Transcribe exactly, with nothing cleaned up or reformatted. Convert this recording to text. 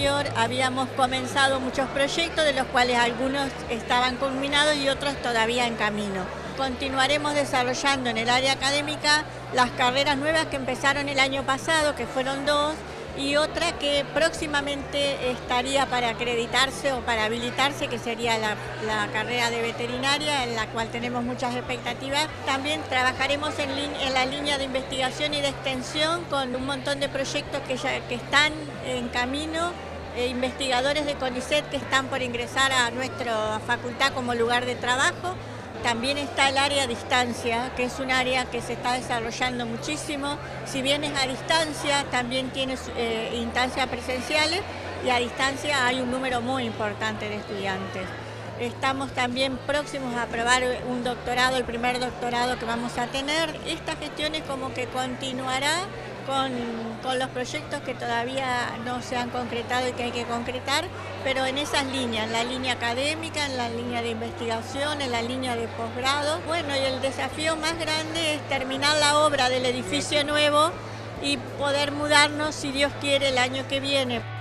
anterior habíamos comenzado muchos proyectos, de los cuales algunos estaban culminados y otros todavía en camino. Continuaremos desarrollando en el área académica las carreras nuevas que empezaron el año pasado, que fueron dos, y otra que próximamente estaría para acreditarse o para habilitarse, que sería la, la carrera de veterinaria, en la cual tenemos muchas expectativas. También trabajaremos en, en la línea de investigación y de extensión con un montón de proyectos que, ya, que están en camino, e investigadores de CONICET que están por ingresar a nuestra facultad como lugar de trabajo. También está el área a distancia, que es un área que se está desarrollando muchísimo. Si bien es a distancia, también tiene eh, instancias presenciales y a distancia hay un número muy importante de estudiantes. Estamos también próximos a aprobar un doctorado, el primer doctorado que vamos a tener. Esta gestión es como que continuará con, con los proyectos que todavía no se han concretado y que hay que concretar, pero en esas líneas, en la línea académica, en la línea de investigación, en la línea de posgrado. Bueno, y el desafío más grande es terminar la obra del edificio nuevo y poder mudarnos, si Dios quiere, el año que viene.